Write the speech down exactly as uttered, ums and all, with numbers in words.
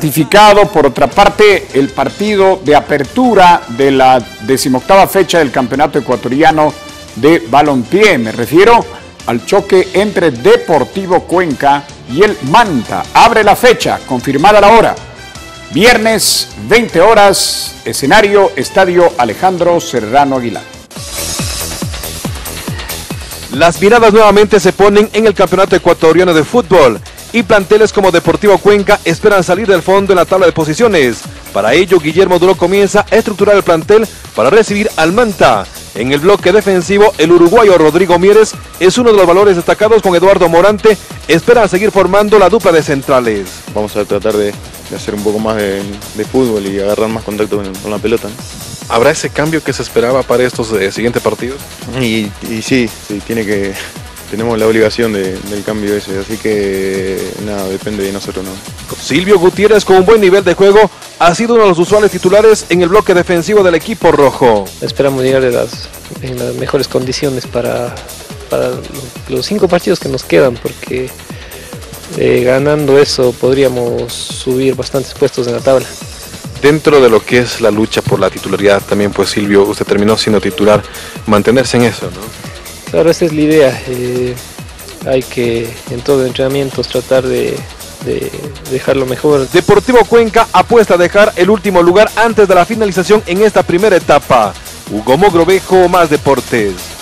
Ratificado, por otra parte, el partido de apertura de la decimoctava fecha del Campeonato Ecuatoriano de Balompié. Me refiero al choque entre Deportivo Cuenca y el Manta. Abre la fecha, confirmada la hora. Viernes, veinte horas, escenario, Estadio Alejandro Serrano Aguilar. Las miradas nuevamente se ponen en el Campeonato Ecuatoriano de Fútbol y planteles como Deportivo Cuenca esperan salir del fondo en la tabla de posiciones. Para ello, Guillermo Duró comienza a estructurar el plantel para recibir al Manta. En el bloque defensivo, el uruguayo Rodrigo Mieres es uno de los valores destacados. Con Eduardo Morante esperan seguir formando la dupla de centrales. Vamos a tratar de, de hacer un poco más de, de fútbol y agarrar más contacto con, con la pelota, ¿no? ¿Habrá ese cambio que se esperaba para estos eh, siguientes partidos? Y, y sí, sí, tiene que... Tenemos la obligación de, del cambio ese, así que nada, depende de nosotros, ¿no? Silvio Gutiérrez, con un buen nivel de juego, ha sido uno de los usuales titulares en el bloque defensivo del equipo rojo. Esperamos llegar en las, en las mejores condiciones para, para los cinco partidos que nos quedan, porque eh, ganando eso podríamos subir bastantes puestos en la tabla. Dentro de lo que es la lucha por la titularidad, también pues Silvio, usted terminó siendo titular, mantenerse en eso, ¿no? Claro, esa es la idea. Eh, hay que en todo entrenamientos tratar de, de dejarlo mejor. Deportivo Cuenca apuesta a dejar el último lugar antes de la finalización en esta primera etapa. Hugo Mogrovejo, Más Deportes.